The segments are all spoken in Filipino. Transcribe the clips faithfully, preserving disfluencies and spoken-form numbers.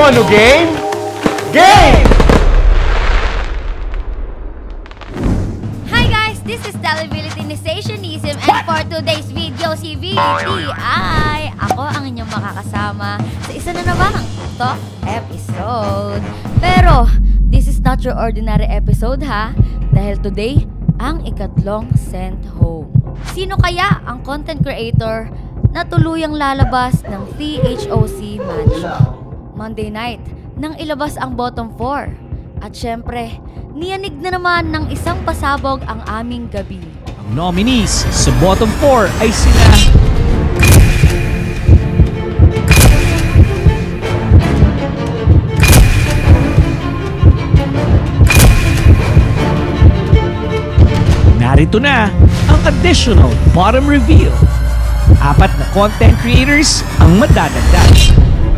wanna game? Game! Hi guys, this is Televillationism and for today's video, si V D ay ako ang inyong makakasama sa isa na namang THOC episode. Pero, this is not your ordinary episode ha, dahil today, ang ikatlong sent home. Sino kaya ang content creator na tuluyang lalabas ng T H O C Mansion? Monday night, nang ilabas ang bottom four. At syempre, niyanig na naman ng isang pasabog ang aming gabi. Ang nominees sa bottom four ay sina narito na ang additional bottom reveal. Apat na content creators ang madadagdag.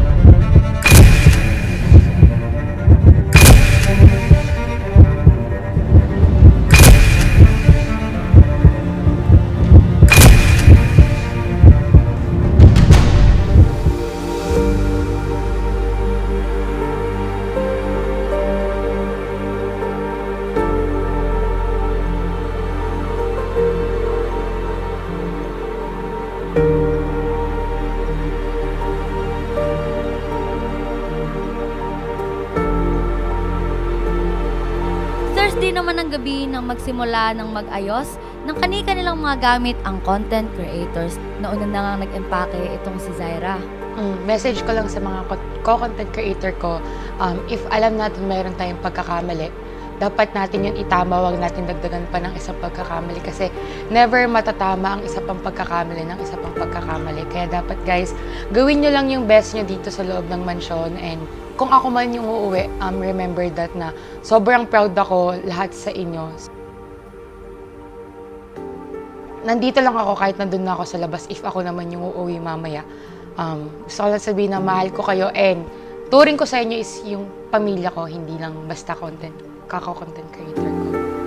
Thursday naman ang gabi nang magsimula ng mag-ayos ng kani-kanilang mga gamit ang content creators. Nauna na nga nag-empake itong si Zaira. Mm, message ko lang sa mga co-content creator ko, um, if alam natin mayroon tayong pagkakamali, dapat natin yun itama, wag natin dagdagan pa ng isang pagkakamali kasi never matatama ang isa pang pagkakamali ng isa pang pagkakamali. Kaya dapat guys, gawin nyo lang yung best nyo dito sa loob ng mansyon, and kung ako man yung uuwi, um, remember that na sobrang proud ako lahat sa inyo. Nandito lang ako kahit nandun na ako sa labas if ako naman yung uuwi mamaya. Um, gusto ko lang sabihin na mahal ko kayo, and turing ko sa inyo is yung pamilya ko, hindi lang basta content, kaka-content creator ko.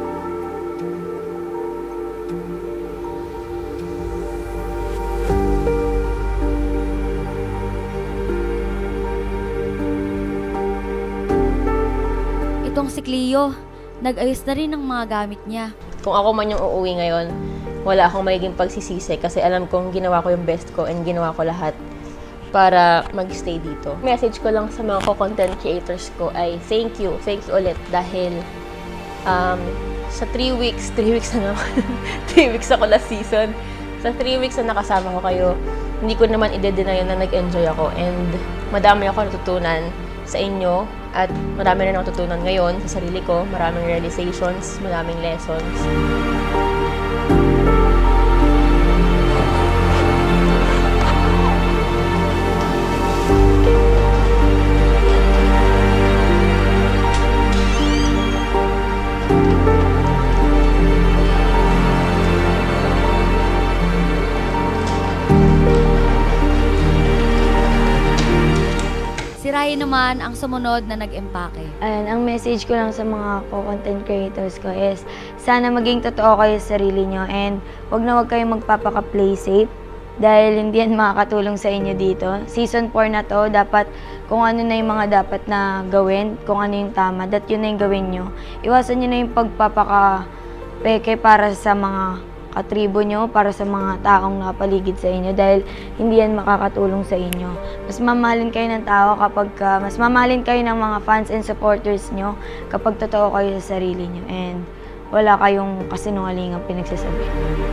Itong si Cleo, nag-ayos na rin ng mga gamit niya. Kung ako man yung uuwi ngayon, wala akong magiging pagsisisi kasi alam kong ginawa ko yung best ko and ginawa ko lahat para mag-stay dito. Message ko lang sa mga co-content creators ko ay thank you, thank you ulit dahil um, sa three weeks, three weeks na naman, three weeks ako last season, sa three weeks na nakasama ko kayo, hindi ko naman i-deny na nag-enjoy ako and madami ako natutunan sa inyo at marami rin ako natutunan ngayon sa sarili ko, maraming realizations, maraming lessons. Si Ryan naman ang sumunod na nag-empake. And ang message ko lang sa mga co-content creators ko is sana maging totoo kayo sa sarili nyo and wag na wag kayong magpapaka-play safe dahil hindi yan makakatulong sa inyo dito. Season four na to, dapat kung ano na yung mga dapat na gawin, kung ano yung tama, that yun na yung gawin nyo. Iwasan nyo na yung pagpapaka-peke para sa mga katribo nyo, para sa mga taong nakapaligid sa inyo dahil hindi yan makakatulong sa inyo. Mas mamahalin kayo ng tao kapag, uh, mas mamahalin kayo ng mga fans and supporters nyo kapag totoo kayo sa sarili nyo and wala kayong kasinungalingang pinagsasabi.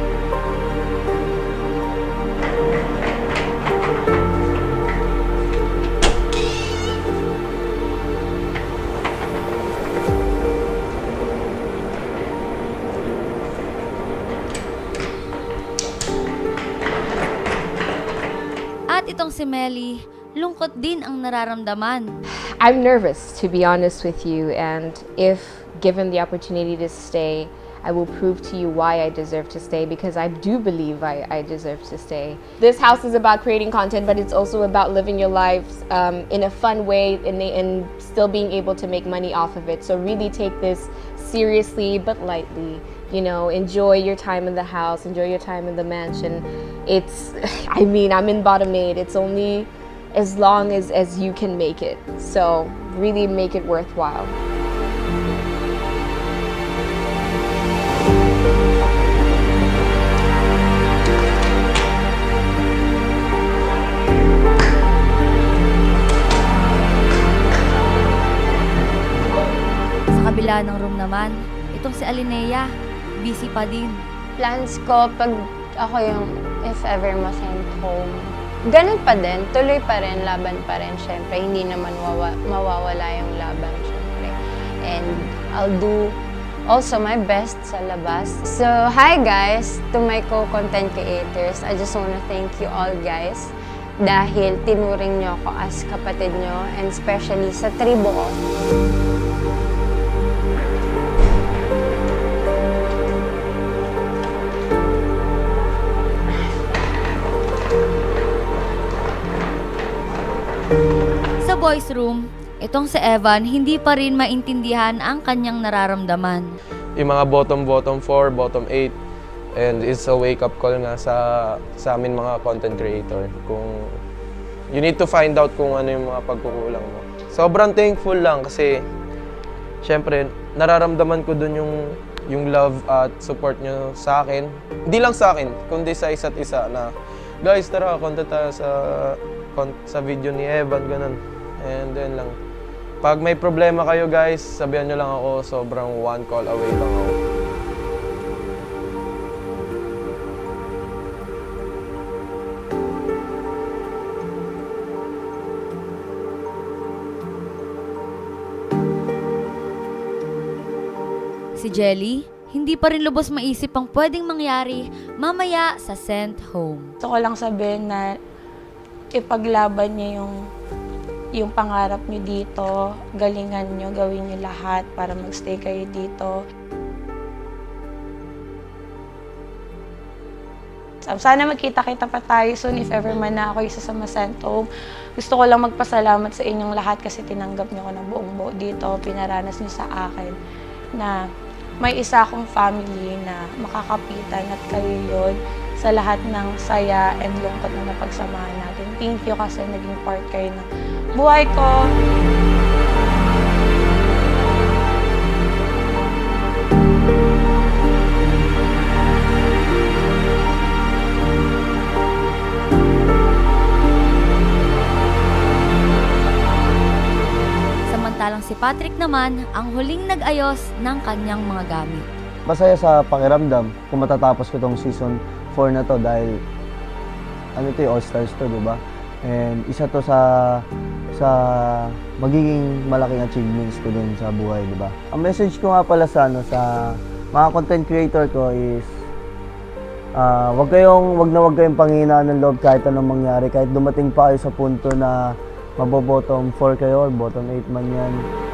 At itong si Melly, lungkot din ang nararamdaman. I'm nervous, to be honest with you, and if given the opportunity to stay, I will prove to you why I deserve to stay, because I do believe I, I deserve to stay. This house is about creating content, but it's also about living your lives um, in a fun way and, and still being able to make money off of it. So really take this seriously but lightly. You know, enjoy your time in the house, enjoy your time in the mansion. It's, I mean, I'm in bottom eight. It's only as long as, as you can make it. So really make it worthwhile. Sa kabila ng room naman, itong si Alinea, busy pa din. Plans ko, pag ako yung if ever ma-send home, ganun pa din, tuloy pa rin, laban pa rin, syempre. Hindi naman wawa, mawawala yung laban, syempre. And I'll do also my best sa labas. So, hi guys, to my co-content creators. I just wanna thank you all guys dahil tinuring nyo ako as kapatid nyo and especially sa tribo ko. Sa boys room, itong si Evan hindi pa rin maintindihan ang kanyang nararamdaman. Yung mga bottom bottom four, bottom eight, and it's a wake up call nga sa sa amin mga content creator. Kung you need to find out kung ano yung mga pagkukulang mo. Sobrang thankful lang kasi syempre nararamdaman ko dun yung yung love at support nyo sa akin. Hindi lang sa akin, kundi sa isa't isa na guys, tara, content tayo sa sa video ni Evan, ganun. And then lang, pag may problema kayo guys, sabihan nyo lang ako, sobrang one call away lang ako. Si Jelly, hindi pa rin lubos maisip ang pwedeng mangyari mamaya sa sent home. Gusto ko lang sabihin na ipaglaban niyo yung yung pangarap niyo dito, galingan niyo, gawin niyo lahat para magstay kayo dito. Sana magkita-kita pa tayo soon if ever man na ako isa sa ma-sent home. Gusto ko lang magpasalamat sa inyong lahat kasi tinanggap niyo ko ng buong buo dito, pinaranas niyo sa akin na may isa akong family na makakapitan at kayo yun sa lahat ng saya and lungkot na napagsamahan natin. Thank you kasi naging part kayo ng buhay ko. Samantalang si Patrick naman ang huling nag-ayos ng kanyang mga gamit. Masaya sa pakiramdam kung matatapos ko tong season four na to dahil ano to, All-Stars to, di ba? And isa to sa sa magiging malaking achievements ko din sa buhay, di ba? Ang message ko nga pala sa ano sa mga content creator ko is uh, wag kayong wag na wag kayong panghinaan ng loob kahit anong mangyari, kahit dumating pa kayo sa punto na mabo-bottom four kayo or bottom eight man yan.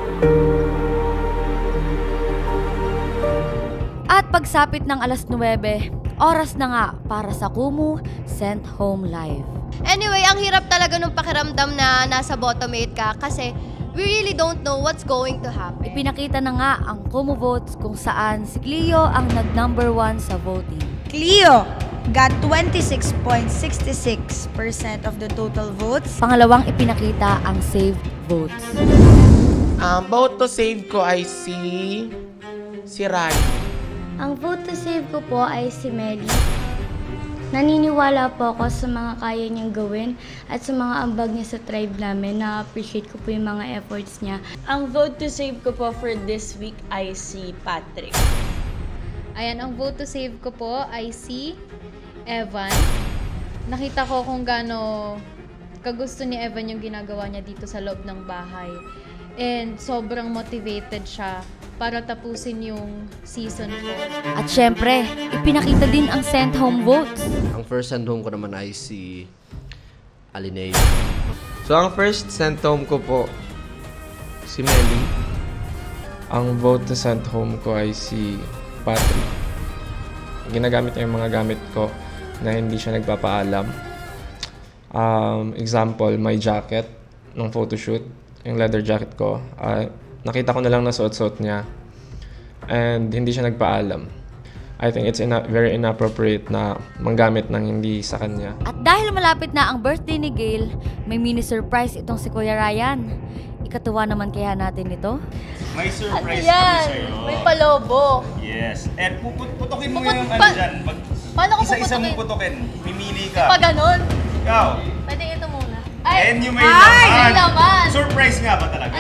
At pagsapit ng alas nuwebe, oras na nga para sa Kumu Sent Home Live. Anyway, ang hirap talaga nung pakiramdam na nasa bottom eight ka kasi we really don't know what's going to happen. Ipinakita na nga ang Kumu votes kung saan si Cleo ang nag-number one sa voting. Cleo got twenty-six point six six percent of the total votes. Pangalawang ipinakita ang saved votes. Ang vote to save ko ay si... si Rai. Ang vote to save ko po ay si Melly. Naniniwala po ako sa mga kaya niyang gawin at sa mga ambag niya sa tribe namin. Na-appreciate ko po yung mga efforts niya. Ang vote to save ko po for this week ay si Patrick. Ayan, ang vote to save ko po ay si Evan. Nakita ko kung gaano kagusto ni Evan yung ginagawa niya dito sa loob ng bahay. And sobrang motivated siya para tapusin yung season four. At syempre, ipinakita din ang sent home votes. Ang first sent home ko naman ay si Alinea. So ang first sent home ko po, Si Melly. Ang vote to sent home ko ay si Patrick. Ginagamit niya yung mga gamit ko na hindi siya nagpapaalam. Um, example, my jacket ng photoshoot, yung leather jacket ko. Uh, nakita ko na lang na suot-suot niya and hindi siya nagpaalam. I think it's ina very inappropriate na manggamit ng hindi sa kanya. At dahil malapit na ang birthday ni Gail, may mini surprise itong si Kuya Ryan. Ikatuwa naman kaya natin ito? May surprise Ano yan? kami sa'yo. May palobo. Yes. And puput putukin mo Puput- yung ano pa- dyan. Mag Paano ko isa-isa puputukin? mong putukin. Mimili ka. Pa ganun? Ikaw. Pwede ito muna. And you may Ay! laman. May laman. Surprise nga ba talaga?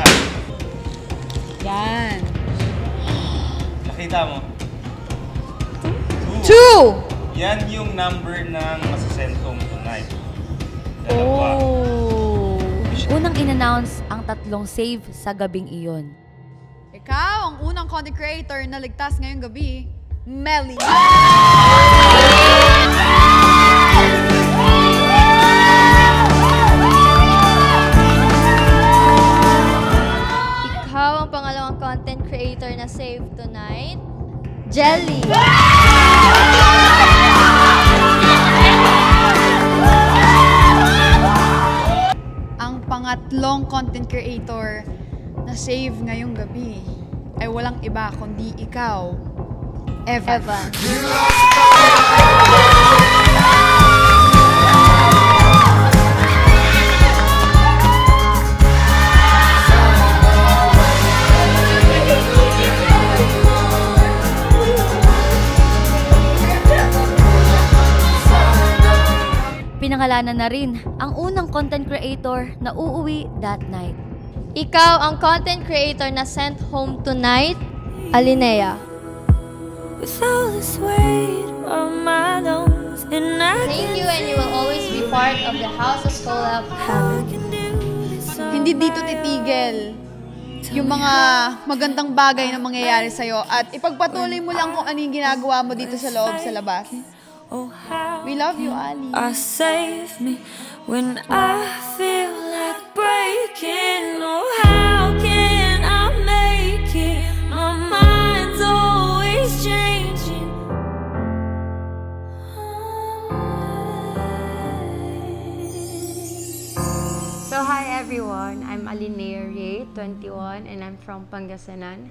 Yan. Nakita mo? Two! Yan yung number ng masasend home tonight. Oh. Unang in-announce ang tatlong save sa gabing iyon. Ikaw ang unang content creator na ligtas ngayong gabi, Melly. Ikaw ang pangalawang content creator na save tonight, Jelly. Ang pangatlong content creator na save ngayong gabi ay walang iba kundi ikaw, Evan. Evan. Pinangalanan na rin ang unang content creator na uuwi that night. Ikaw ang content creator na sent home tonight, Alinea. Thank you, and you will always be part of the House of Collab family. Hindi dito titigil yung mga magandang bagay na mangyayari sa'yo at ipagpatuloy mo lang kung ano yung ginagawa mo dito sa loob, sa labas. We love you, Ali. I save me when I feel like breaking. Oh, how can I make it? My mind's always changing. So hi everyone, I'm Alinea Ray, twenty-one, and I'm from Pangasinan.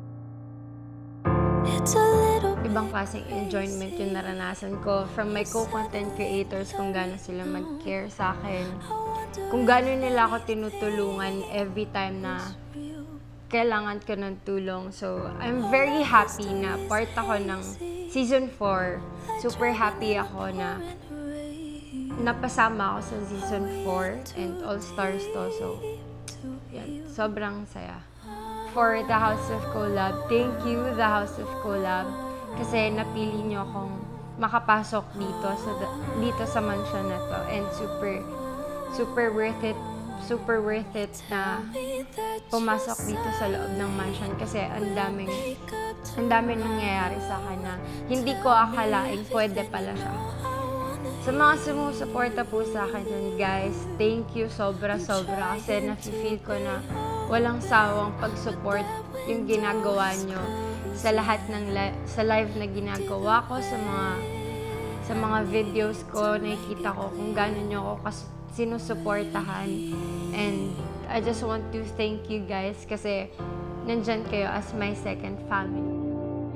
Ibang klaseng enjoyment yung naranasan ko from my co-content creators, kung gaano sila mag-care sa akin, kung gaano nila ako tinutulungan every time na kailangan ko ng tulong. So, I'm very happy na part ako ng season four. Super happy ako na napasama ako sa season four and all stars to. So, yan, sobrang saya. For the House of Collab, thank you, the House of Collab, kasi napili niyo akong makapasok dito sa dito sa mansion na to, and super super worth it, super worth it na pumasok dito sa loob ng mansion kasi ang daming ang daming nangyayari sa akin na hindi ko akalaing pwede pala siya. Sa mga sumusuporta po sa akin dyan, guys, thank you sobra-sobra kasi nafe-feel ko na walang sawang pag-support yung ginagawa nyo sa lahat ng li sa live na ginagawa ko, sa mga sa mga videos ko, nakikita ko kung gaano nyo ako sinusuportahan. And I just want to thank you guys kasi nandyan kayo as my second family.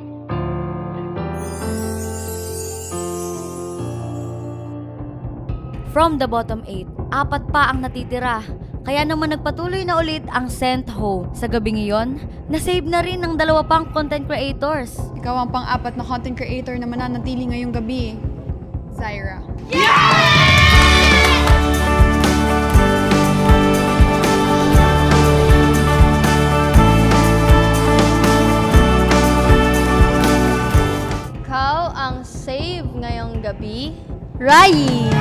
From the bottom eight, apat pa ang natitira. Kaya naman nagpatuloy na ulit ang sent home. Sa gabing iyon, na-save na rin ng dalawa pang content creators. Ikaw ang pang-apat na content creator na mananatili ngayong gabi, Zaira. Ikaw ang save ngayong gabi, Rai!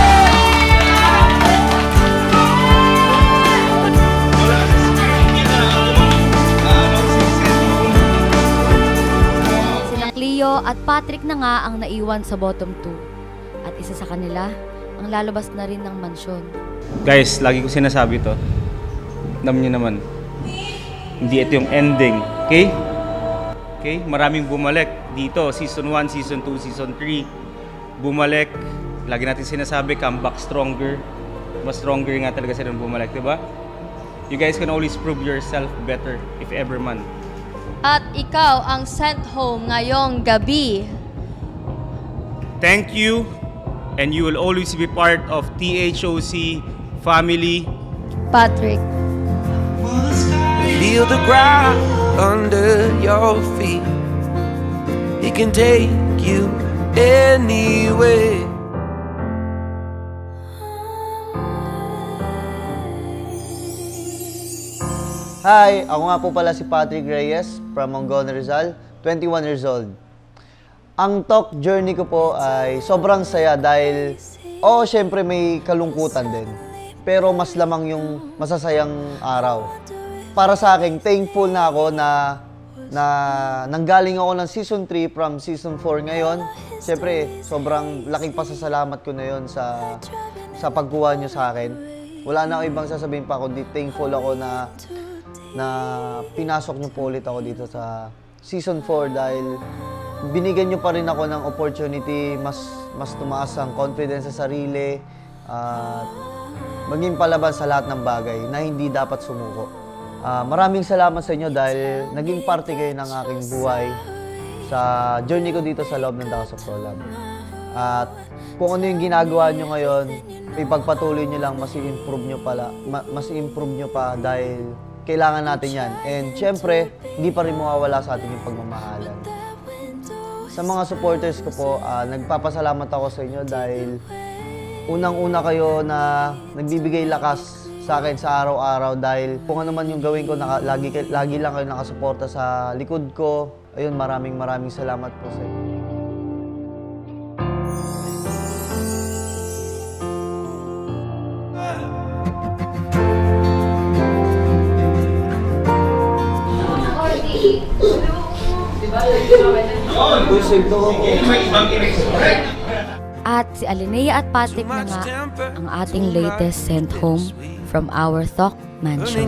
Sina Cleo at Patrick na nga ang naiwan sa bottom two. At isa sa kanila, ang lalabas na rin ng mansyon. Guys, lagi ko sinasabi to. Alam niyo naman, hindi ito yung ending, okay? Okay? Maraming bumalik dito, season one, season two, season three. Bumalik, lagi natin sinasabi, come back stronger. Mas stronger nga talaga sila bumalik, di ba? You guys can always prove yourself better if ever man. At ikaw ang sent home ngayong gabi, thank you, and you will always be part of T H O C family. Patrick. Feel the ground under your feet. It can take you anywhere. Hi, ako nga po pala si Patrick Reyes from Mongon, Rizal, twenty-one years old. Ang T H O C journey ko po ay sobrang saya dahil, oo, oh, syempre may kalungkutan din. Pero mas lamang yung masasayang araw. Para sa akin, thankful na ako na, na nanggaling ako ng Season three from Season four ngayon. Syempre, sobrang laking pasasalamat ko na yun sa, sa pagkuha nyo sa akin. Wala na ako ibang sasabihin pa, kundi thankful ako na na pinasok niyo po ulit ako dito sa Season four dahil binigyan niyo pa rin ako ng opportunity, mas mas tumaas ang confidence sa sarili at uh, maging palaban sa lahat ng bagay na hindi dapat sumuko. Uh, maraming salamat sa inyo dahil naging parte kayo ng aking buhay sa journey ko dito sa loob ng T H O C Collab. At kung ano yung ginagawa niyo ngayon, ipagpatuloy niyo lang, mas i-improve niyo pala, ma mas i-improve niyo pa dahil kailangan natin yan. And syempre, hindi pa rin mawawala sa atin yung pagmamahalan. Sa mga supporters ko po, uh, nagpapasalamat ako sa inyo dahil unang-una kayo na nagbibigay lakas sa akin sa araw-araw dahil kung ano man yung gawin ko, naka, lagi, lagi lang kayo nakasuporta sa likod ko. Ayun, maraming maraming salamat po sa inyo. At si Alinea at Patrick na nga ang ating latest sent home from our T H O C mansion.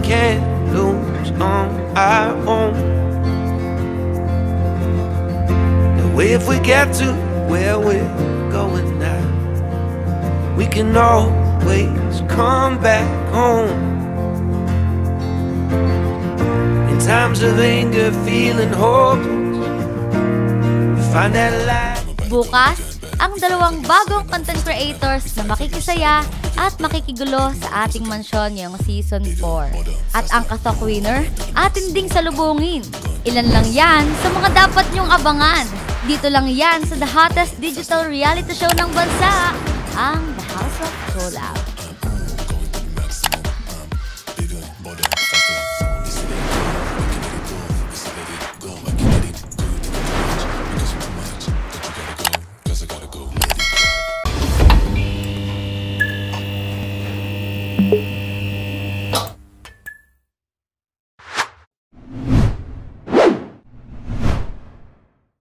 If we get to where we're going now, we can always come back home. In times of anger, feeling hopeless, find that light. Bukas, ang dalawang bagong content creators na makikisaya at makikigulo sa ating mansyon ngayong Season four. At ang T H O C winner, atin ding salubungin. Ilan lang yan sa mga dapat nyong abangan. Dito lang yan sa the hottest digital reality show ng bansa, ang The House of Collab.